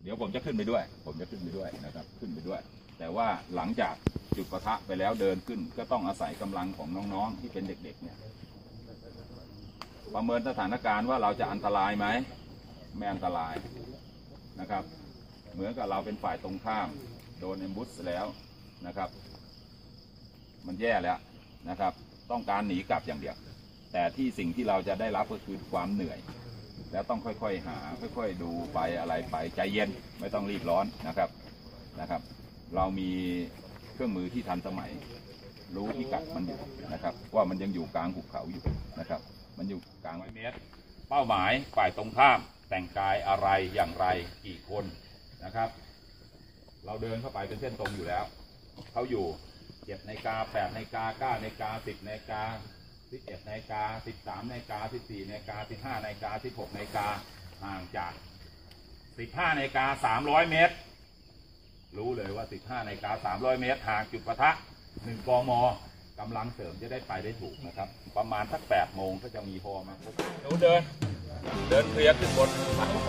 เดี๋ยวผมจะขึ้นไปด้วยนะครับขึ้นไปด้วยแต่ว่าหลังจากจุดปะทะไปแล้วเดินขึ้นก็ต้องอาศัยกำลังของน้องๆที่เป็นเด็กๆเนี่ยประเมินสถานการณ์ว่าเราจะอันตรายไหมไม่อันตรายนะครับเหมือนกับเราเป็นฝ่ายตรงข้ามโดนเอมบุสแล้วนะครับมันแย่แล้วนะครับต้องการหนีกลับอย่างเดียวแต่ที่สิ่งที่เราจะได้รับก็คือความเหนื่อยแล้วต้องค่อยๆหาค่อยๆดูไปอะไรไปใจเย็นไม่ต้องรีบร้อนนะครับเรามีเครื่องมือที่ทันสมัยรู้พิกัดมันอยู่นะครับว่ามันยังอยู่กลางหุบเขาอยู่นะครับมันอยู่กลาง100 เมตรเป้าหมายฝ่ายตรงข้ามแต่งกายอะไรอย่างไรกี่คนนะครับเราเดินเข้าไปเป็นเส้นตรงอยู่แล้วเขาอยู่7 นาฬิกา 8 นาฬิกา 9 นาฬิกา 10 นาฬิกา 11 นาฬิกา 13 นาฬิกา 14 นาฬิกา 15 นาฬิกา 16 นาฬิกาห่างจาก15 นาฬิกา 300 เมตรรู้เลยว่า15 นาฬิกา 300 เมตรห่างจุดปะทะ1 กม.กำลังเสริมจะได้ไปได้ถูกนะครับประมาณสัก8 โมงก็จะมีพอมาหนูเดินเคลียร์ขึ้นบน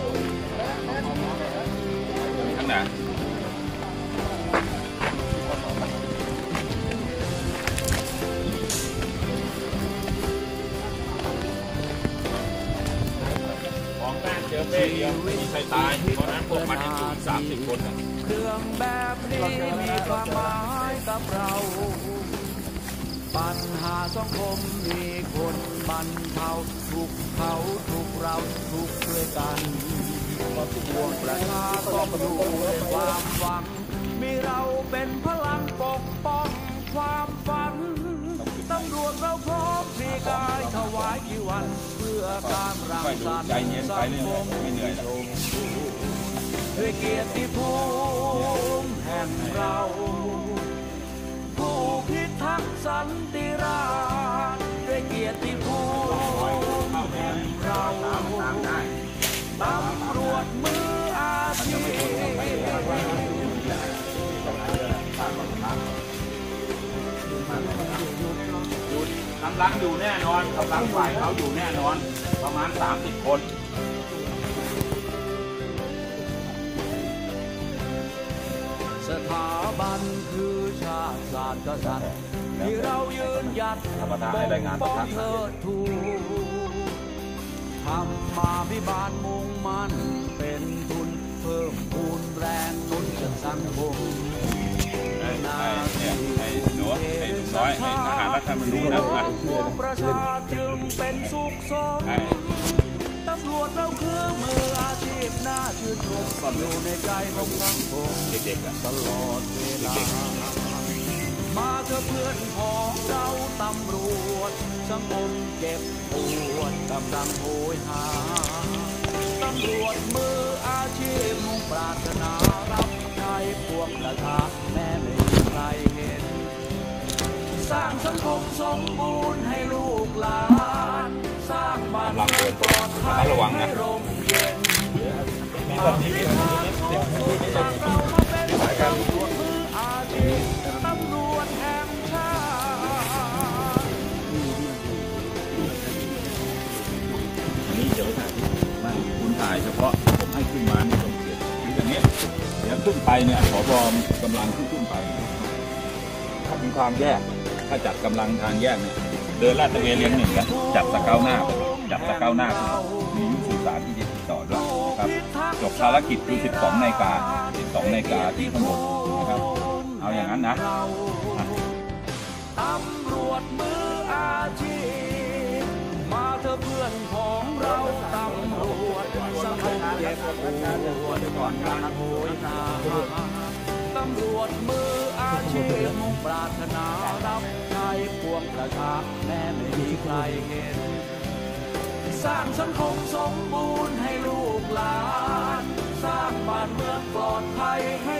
ข้างหน้ามองหน้าเจอเป้เดียวไม่มีใครตายเพราะนั้นพวกมันยังอยู่30 คนเครื่องแบบนี้มีความหมายกับเราปัญหาสังคมมีคนบรรเทาทุกเขาทุกเราทุกด้วยกันพวกประชาต้องอยู่ด้วยความหวังมีเราเป็นพลังปกป้องความฝันตำรวจเราพร้อมพลีกายถวายกี่วันเพื่อการรังสรรค์สังคมด้วยเกียรติภูมิแห่งเราผู้พิทักษ์สันติราษฎร์ด้วยเกียรติภูมิแห่งเราตำรวจมืออาชีพกำลังอยู่แน่นอนกำลังฝ่ายเขาอยู่แน่นอนประมาณ30 คนสถาบันคือชาติศาสตร์กษัตริย์ที่เรายืนหยัดปกป้องเทิดทูนทำมาพิบาลมุ่งมั่นเป็นทุนเพิ่มพูนแรงหนุนจากสังคมประชาจึงเป็นสุขสมตำรวจเราคือมืออาชีพน่าชื่นชมอยู่ในใจของสังคมเด็กๆตลอดเวลามาเถอะเพื่อนของเราตำรวจสังคมเจ็บปวดกำลังโหยหาตำรวจมืออาชีพมุ่งปรารถนารับใช้พวกประชาแม้ไม่มีใครเห็นสร้างสังคมสมบูรณ์ให้ลูกหลานสร้างบ้านเมืองปลอดภัยให้ร่มเย็นมาพิทักษ์ของสุขสร้างเรามาเป็นตำรวจมืออาชีพตำรวจแห่งชาตินี่เดี๋ยวไม่คุณถ่ายเฉพาะผมให้ขึ้นมาเนี่ยผมเกียรติอย่างนี้เดี๋ยวขึ้นไปเนี่ยผบ.กำลังขึ้นไปถ้าเป็นความแยกถ้าจัดกำลังทางแยกเนี่ยเดินลาดตระเวนเลี้ยง1กันจับตะเก้าหน้ามียุทธสื่อสารที่จะติดต่อด้วยนะครับจบภารกิจคือ12 นาฬิกาที่ข้างบนนะครับเอาอย่างนั้นนะตำรวจมืออาชีพมาเถอะเพื่อนของเราตำรวจสังคมเจ็บปวดก่อนการโหยหาตำรวจมืออาชีพมุ่งปรารถนารับใช้พวกประชาแม้ไม่มีใครเห็นสร้างสังคมสมบูรณ์ให้ลูกหลานสร้างบ้านเมืองปลอดภัยให้